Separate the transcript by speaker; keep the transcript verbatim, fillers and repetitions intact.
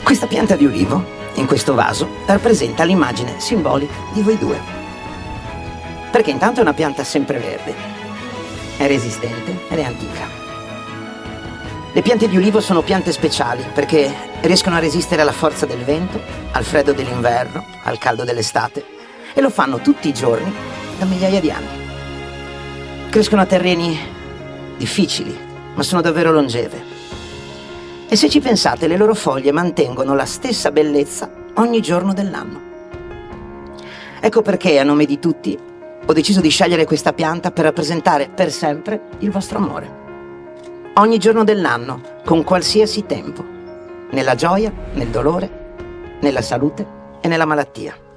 Speaker 1: Questa pianta di ulivo, in questo vaso, rappresenta l'immagine simbolica di voi due. Perché intanto è una pianta sempreverde, è resistente ed è antica. Le piante di ulivo sono piante speciali perché riescono a resistere alla forza del vento, al freddo dell'inverno, al caldo dell'estate e lo fanno tutti i giorni da migliaia di anni. Crescono a terreni difficili, ma sono davvero longeve. E se ci pensate, le loro foglie mantengono la stessa bellezza ogni giorno dell'anno. Ecco perché, a nome di tutti, ho deciso di scegliere questa pianta per rappresentare per sempre il vostro amore. Ogni giorno dell'anno, con qualsiasi tempo, nella gioia, nel dolore, nella salute e nella malattia.